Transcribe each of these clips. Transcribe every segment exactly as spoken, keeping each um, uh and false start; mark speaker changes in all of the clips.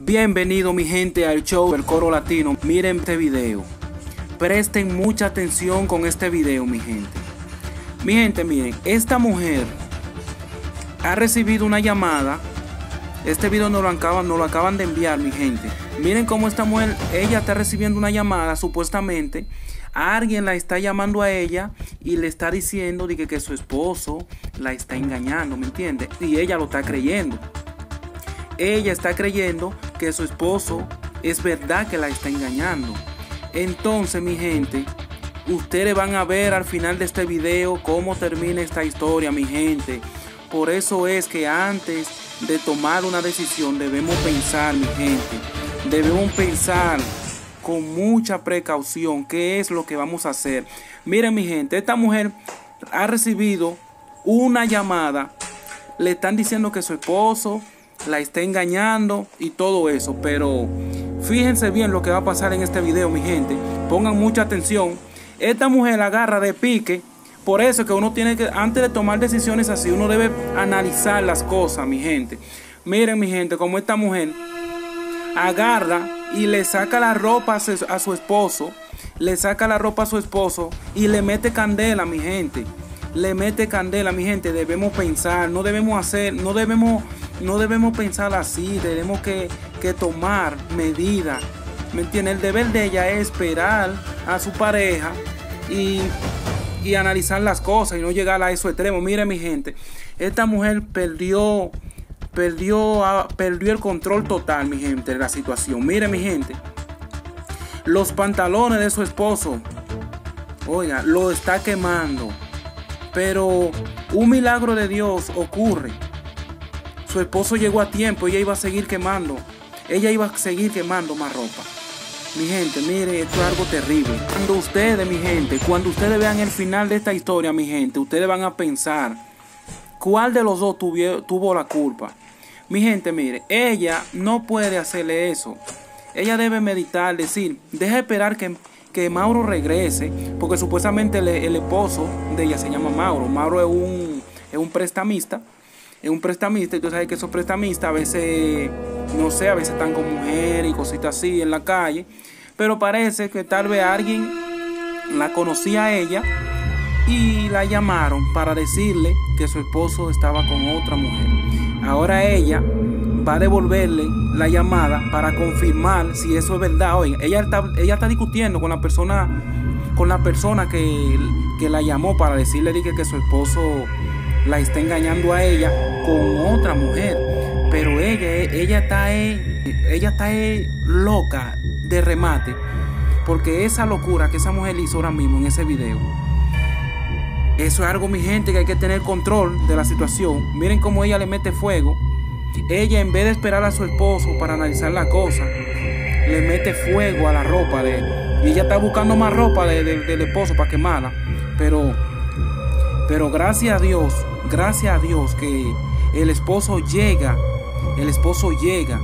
Speaker 1: Bienvenido mi gente al show del Coro Latino. Miren este video. Presten mucha atención con este video, mi gente. Mi gente, miren, esta mujer ha recibido una llamada. Este video nos lo acaban, nos lo acaban de enviar, mi gente. Miren cómo esta mujer, ella está recibiendo una llamada, supuestamente. Alguien la está llamando a ella y le está diciendo de que, que su esposo la está engañando, ¿me entiende? Y ella lo está creyendo. Ella está creyendo que su esposo es verdad que la está engañando. Entonces, mi gente, ustedes van a ver al final de este video cómo termina esta historia, mi gente. Por eso es que antes de tomar una decisión debemos pensar, mi gente. Debemos pensar con mucha precaución qué es lo que vamos a hacer. Miren, mi gente, esta mujer ha recibido una llamada. Le están diciendo que su esposo la está engañando y todo eso, pero fíjense bien lo que va a pasar en este video, mi gente. Pongan mucha atención. Esta mujer agarra de pique. Por eso que uno tiene que, antes de tomar decisiones así, uno debe analizar las cosas, mi gente. Miren, mi gente, como esta mujer agarra y le saca la ropa a su, a su esposo, le saca la ropa a su esposo y le mete candela, mi gente. Le mete candela, mi gente. Debemos pensar, no debemos hacer, no debemos, no debemos pensar así. Tenemos que, que tomar medidas, ¿me entienden? El deber de ella es esperar a su pareja y, y analizar las cosas y no llegar a esos extremos. Miren, mi gente, esta mujer perdió, perdió, perdió el control total, mi gente, de la situación. Miren, mi gente, los pantalones de su esposo, oiga, lo está quemando. Pero un milagro de Dios ocurre. Su esposo llegó a tiempo. Ella iba a seguir quemando. Ella iba a seguir quemando más ropa. Mi gente, mire, esto es algo terrible. Cuando ustedes, mi gente, cuando ustedes vean el final de esta historia, mi gente, ustedes van a pensar cuál de los dos tuvo, tuvo la culpa. Mi gente, mire, ella no puede hacerle eso. Ella debe meditar, decir, deja esperar que... que Mauro regrese, porque supuestamente el, el esposo de ella se llama Mauro. Mauro es un, es un prestamista, es un prestamista, y tú sabes que esos prestamistas a veces, no sé, a veces están con mujeres y cositas así en la calle, pero parece que tal vez alguien la conocía a ella y la llamaron para decirle que su esposo estaba con otra mujer. Ahora ella va a devolverle la llamada para confirmar si eso es verdad. Oiga, ella está, ella está discutiendo con la persona, con la persona que, que la llamó para decirle que, que su esposo la está engañando a ella con otra mujer. Pero ella, ella está, ella está loca de remate, porque esa locura que esa mujer hizo ahora mismo en ese video, eso es algo, mi gente, que hay que tener control de la situación. Miren cómo ella le mete fuego. Ella, en vez de esperar a su esposo para analizar la cosa, le mete fuego a la ropa de él. Y ella está buscando más ropa de, de, del esposo para quemarla. Pero, pero gracias a Dios, gracias a Dios que el esposo llega. El esposo llega.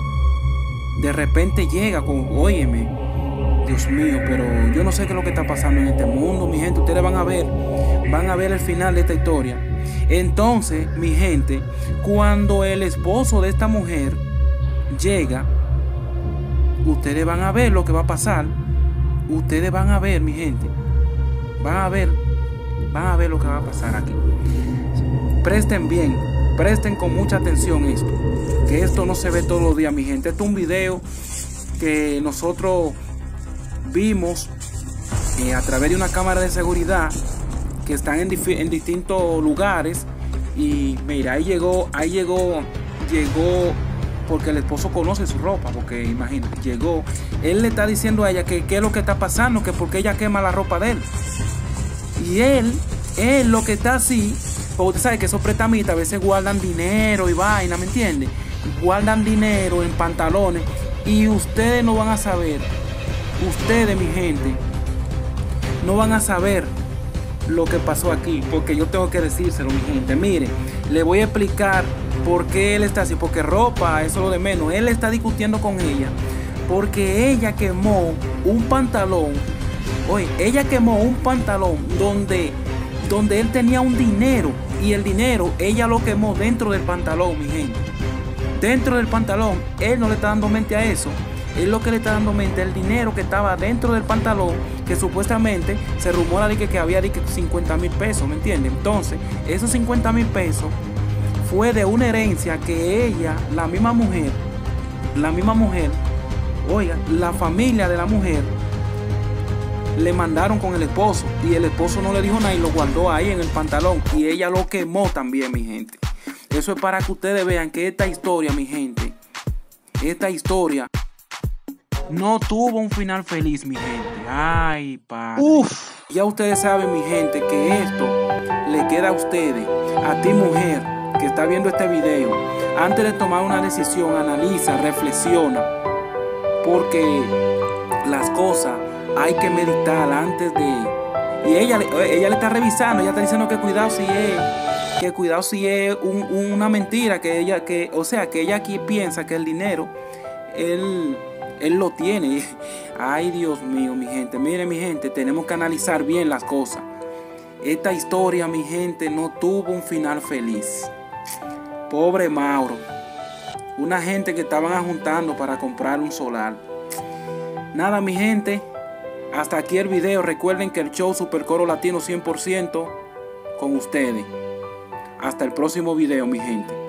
Speaker 1: De repente llega con, óyeme, Dios mío, pero yo no sé qué es lo que está pasando en este mundo, mi gente. Ustedes van a ver, van a ver el final de esta historia. Entonces, mi gente, cuando el esposo de esta mujer llega, ustedes van a ver lo que va a pasar. Ustedes van a ver, mi gente, van a ver, van a ver lo que va a pasar aquí. Presten bien, presten con mucha atención esto, que esto no se ve todos los días, mi gente. Esto es un video que nosotros vimos eh, a través de una cámara de seguridad que están en, en distintos lugares. Y mira, ahí llegó, ahí llegó, llegó porque el esposo conoce su ropa, porque imagínate, llegó, él le está diciendo a ella que qué es lo que está pasando, que porque ella quema la ropa de él. Y él, él lo que está así, porque usted sabe que esos prestamistas a veces guardan dinero y vaina, ¿me entiende? Guardan dinero en pantalones y ustedes no van a saber, ustedes, mi gente, no van a saber lo que pasó aquí, porque yo tengo que decírselo, mi gente. Mire, le voy a explicar por qué él está así, porque ropa, eso es lo de menos. Él está discutiendo con ella porque ella quemó un pantalón. Oye, ella quemó un pantalón donde, donde él tenía un dinero, y el dinero ella lo quemó dentro del pantalón, mi gente. dentro del pantalón. Él no le está dando mente a eso. Él lo que le está dando mente es el dinero que estaba dentro del pantalón, que supuestamente se rumora de que, que había de que cincuenta mil pesos, ¿me entiendes? Entonces, esos cincuenta mil pesos fue de una herencia que ella, la misma mujer, la misma mujer, oiga, la familia de la mujer, le mandaron con el esposo. Y el esposo no le dijo nada y lo guardó ahí en el pantalón. Y ella lo quemó también, mi gente. Eso es para que ustedes vean que esta historia, mi gente, esta historia no tuvo un final feliz, mi gente. Ay, padre. Uf. Ya ustedes saben, mi gente, que esto le queda a ustedes, a ti mujer que está viendo este video. Antes de tomar una decisión, analiza, reflexiona, porque las cosas hay que meditar antes de... Y ella, ella le está revisando, ella está diciendo que cuidado si es, que cuidado si es un, una mentira, que ella, que, o sea, que ella aquí piensa que el dinero, él... Él lo tiene. Ay, Dios mío, mi gente. Miren, mi gente, tenemos que analizar bien las cosas. Esta historia, mi gente, no tuvo un final feliz. Pobre Mauro. Una gente que estaban ajuntando para comprar un solar. Nada, mi gente. Hasta aquí el video. Recuerden que el show Supercoro Latino cien por ciento con ustedes. Hasta el próximo video, mi gente.